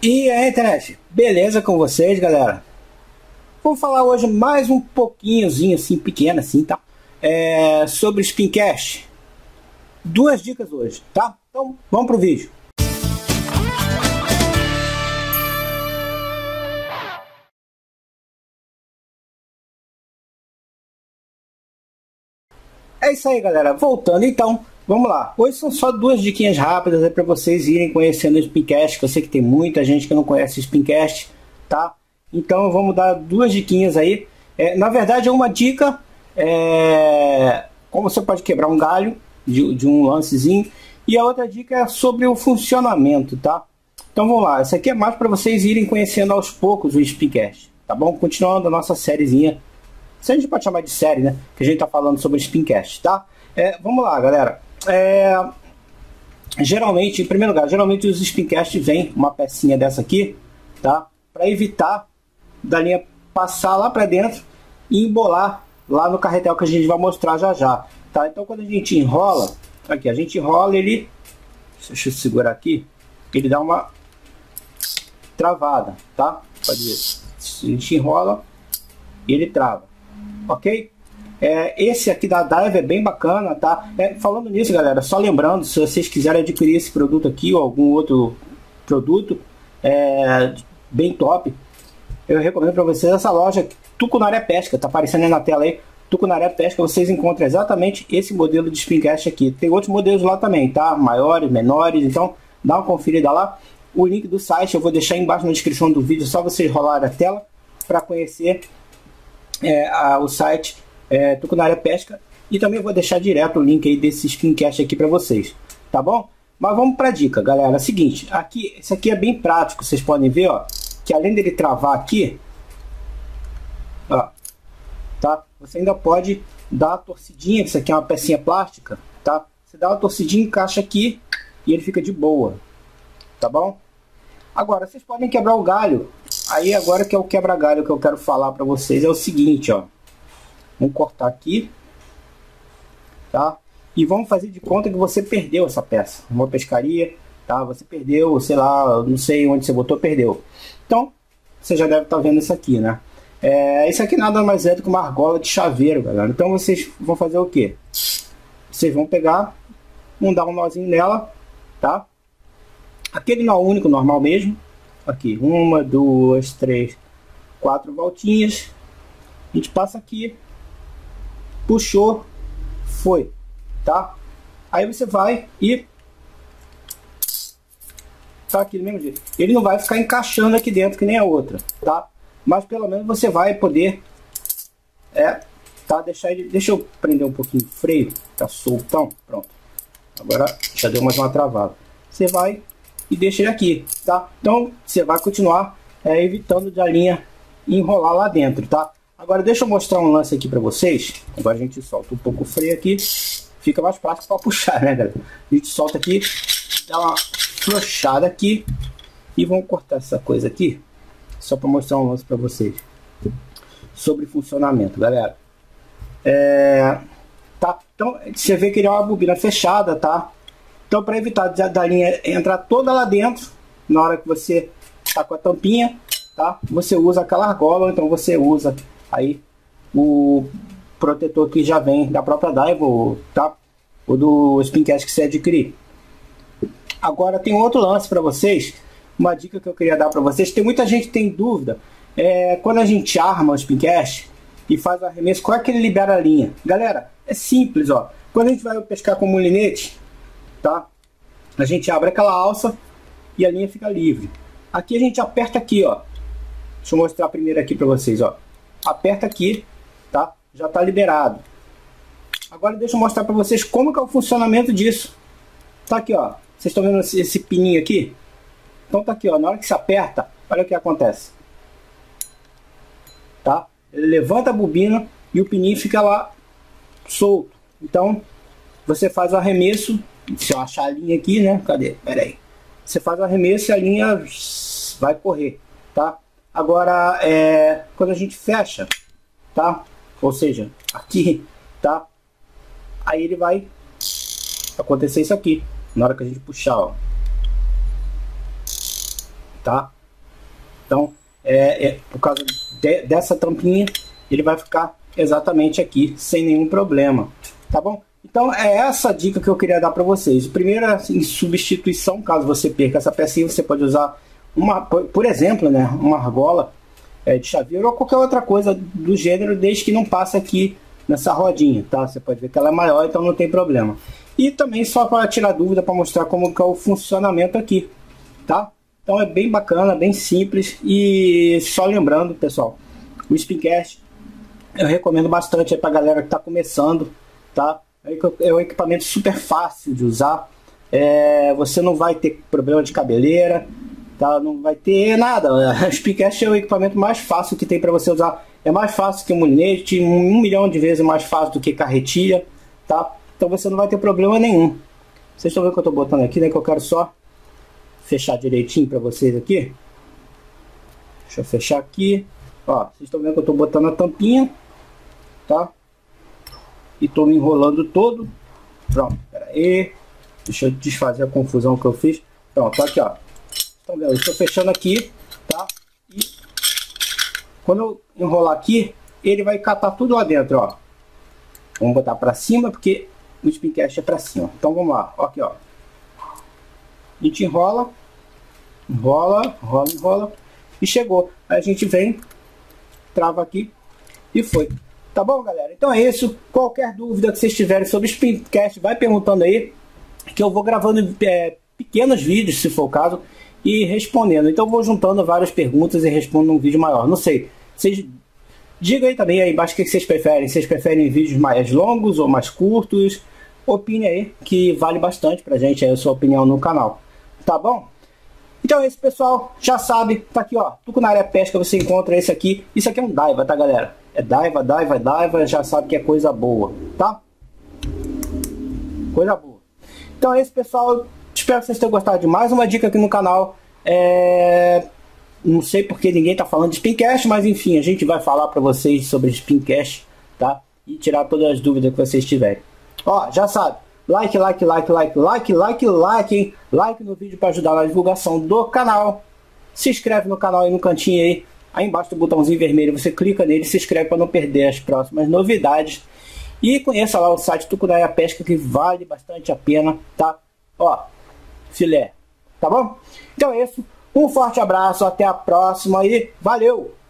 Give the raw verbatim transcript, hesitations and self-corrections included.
E aí, internet, beleza com vocês, galera? Vou falar hoje mais um pouquinhozinho, assim, pequeno, assim, tá? É, sobre Spincast. Duas dicas hoje, tá? Então, vamos pro vídeo. É isso aí, galera. Voltando, então, vamos lá. Hoje são só duas diquinhas rápidas aí para vocês irem conhecendo o Spincast, que eu sei que tem muita gente que não conhece o Spincast, tá? Então, vamos dar duas diquinhas aí. É, na verdade, é uma dica, é, como você pode quebrar um galho de, de um lancezinho, e a outra dica é sobre o funcionamento, tá? Então, vamos lá. Essa aqui é mais para vocês irem conhecendo aos poucos o Spincast, tá bom? Continuando a nossa sériezinha. Se a gente pode chamar de série, né? Que a gente tá falando sobre Spincast, tá? É, vamos lá, galera. É, geralmente, em primeiro lugar, geralmente os Spincast vem uma pecinha dessa aqui, tá? Para evitar da linha passar lá para dentro e embolar lá no carretel que a gente vai mostrar já já, tá? Então, quando a gente enrola, aqui, a gente enrola ele, deixa eu segurar aqui, ele dá uma travada, tá? Pode ver. A gente enrola e ele trava. Ok? É, esse aqui da Dive é bem bacana, tá? É, falando nisso, galera, só lembrando, se vocês quiserem adquirir esse produto aqui ou algum outro produto é, bem top, eu recomendo para vocês essa loja Tucunaré Pesca, tá aparecendo aí na tela aí, Tucunaré Pesca. Vocês encontram exatamente esse modelo de Spincast aqui. Tem outros modelos lá também, tá? Maiores, menores, então dá uma conferida lá. O link do site eu vou deixar embaixo na descrição do vídeo, só vocês rolarem a tela para conhecer É, a, o site é, Tucunaré Pesca, e também vou deixar direto o link aí desse Spincast aqui para vocês, tá bom? Mas vamos para a dica, galera. É o seguinte, aqui, esse aqui é bem prático, vocês podem ver, ó, que além dele travar aqui, ó, tá? Você ainda pode dar uma torcidinha, que isso aqui é uma pecinha plástica, tá? Você dá uma torcidinha, encaixa aqui e ele fica de boa, tá bom? Agora, vocês podem quebrar o galho. Aí agora que é o quebra-galho que eu quero falar para vocês é o seguinte, ó. Vamos cortar aqui, tá? E vamos fazer de conta que você perdeu essa peça. Uma pescaria, tá? Você perdeu, sei lá, não sei onde você botou, perdeu. Então, você já deve estar vendo isso aqui, né? É, isso aqui nada mais é do que uma argola de chaveiro, galera. Então vocês vão fazer o quê? Vocês vão pegar, vão dar um nozinho nela, tá? Aquele nó único, normal mesmo. Aqui, uma, duas, três, quatro voltinhas. A gente passa aqui, puxou, foi, tá? Aí você vai e tá aqui do mesmo jeito. Ele não vai ficar encaixando aqui dentro que nem a outra, tá? Mas pelo menos você vai poder, é, tá? Deixar ele, deixa eu prender um pouquinho o freio, tá soltão, pronto. Agora já deu mais uma travada. Você vai e deixa ele aqui, tá? Então você vai continuar é, evitando de a linha enrolar lá dentro, tá? Agora deixa eu mostrar um lance aqui para vocês. Agora a gente solta um pouco o freio aqui, fica mais prático para puxar, né, galera? A gente solta aqui, dá uma flochada aqui e vamos cortar essa coisa aqui só para mostrar um lance para vocês sobre funcionamento, galera. É, tá? Então você vê que ele é uma bobina fechada, tá? Então, para evitar da linha entrar toda lá dentro, na hora que você está com a tampinha, tá? Você usa aquela argola, ou então você usa aí o protetor que já vem da própria Dive, tá? Ou do Spincast que você adquirir. Agora tem outro lance para vocês, uma dica que eu queria dar para vocês. Tem muita gente que tem dúvida, é, quando a gente arma o Spincast e faz o arremesso, qual é que ele libera a linha? Galera, é simples, ó. Quando a gente vai pescar com mulinete, tá? A gente abre aquela alça e a linha fica livre. Aqui a gente aperta aqui, ó. Deixa eu mostrar primeiro aqui para vocês, ó. Aperta aqui, tá? Já tá liberado. Agora deixa eu mostrar para vocês como que é o funcionamento disso. Tá aqui, ó. Vocês estão vendo esse, esse pininho aqui? Então tá aqui, ó. Na hora que se aperta, olha o que acontece. Tá? Ele levanta a bobina e o pininho fica lá solto. Então você faz o arremesso. Se eu achar a linha aqui, né? Cadê? Pera aí. Você faz o arremesso e a linha vai correr, tá? Agora, é, quando a gente fecha, tá? Ou seja, aqui, tá? Aí ele vai acontecer isso aqui, na hora que a gente puxar, ó. Tá? Então, é, é, por causa de, dessa tampinha, ele vai ficar exatamente aqui, sem nenhum problema, tá bom? Então, é essa dica que eu queria dar para vocês. Primeiro, em substituição, caso você perca essa pecinha, você pode usar, uma, por exemplo, né, uma argola é, de chaveiro ou qualquer outra coisa do gênero, desde que não passe aqui nessa rodinha, tá? Você pode ver que ela é maior, então não tem problema. E também só para tirar dúvida, para mostrar como que é o funcionamento aqui, tá? Então é bem bacana, bem simples. E só lembrando, pessoal, o Spincast eu recomendo bastante para a galera que está começando, tá? É um equipamento super fácil de usar. É, você não vai ter problema de cabeleira, tá? Não vai ter nada. O Spincast é o equipamento mais fácil que tem para você usar. É mais fácil que o molinete, um milhão de vezes mais fácil do que carretilha, tá? Então você não vai ter problema nenhum. Vocês estão vendo que eu estou botando aqui, né? Que eu quero só fechar direitinho para vocês aqui. Deixa eu fechar aqui. Ó, vocês estão vendo que eu estou botando a tampinha, tá? E estou me enrolando todo. Pronto, pera aí. Deixa eu desfazer a confusão que eu fiz. Pronto, aqui, ó. Estão vendo? Eu estou fechando aqui, tá? E quando eu enrolar aqui, ele vai catar tudo lá dentro, ó. Vamos botar para cima, porque o Spincast é para cima. Então vamos lá, ó, aqui, ó. A gente enrola, enrola, enrola, enrola e chegou. Aí a gente vem, trava aqui e foi. Tá bom, galera? Então é isso. Qualquer dúvida que vocês tiverem sobre o Spincast, vai perguntando aí, que eu vou gravando é, pequenos vídeos, se for o caso, e respondendo. Então eu vou juntando várias perguntas e respondo num vídeo maior. Não sei, vocês digam aí também aí embaixo o que vocês preferem. Vocês preferem vídeos mais longos ou mais curtos? Opine aí, que vale bastante pra gente aí a sua opinião no canal. Tá bom? Então é isso, pessoal. Já sabe, tá aqui, ó. Tucunaré Pesca, você encontra esse aqui. Isso aqui é um Daiwa, tá, galera? É Daiwa, Daiwa, Daiwa. Já sabe que é coisa boa, tá? Coisa boa. Então é isso, pessoal. Espero que vocês tenham gostado de mais uma dica aqui no canal. É... Não sei porque ninguém tá falando de Spincast, mas enfim, a gente vai falar pra vocês sobre Spincast, tá? E tirar todas as dúvidas que vocês tiverem. Ó, já sabe. Like, like, like, like, like, like, like, hein? Like no vídeo para ajudar na divulgação do canal. Se inscreve no canal aí no cantinho aí. Aí embaixo do botãozinho vermelho, você clica nele e se inscreve para não perder as próximas novidades. E conheça lá o site Tucunaré Pesca, que vale bastante a pena, tá? Ó, filé, tá bom? Então é isso. Um forte abraço, até a próxima e valeu!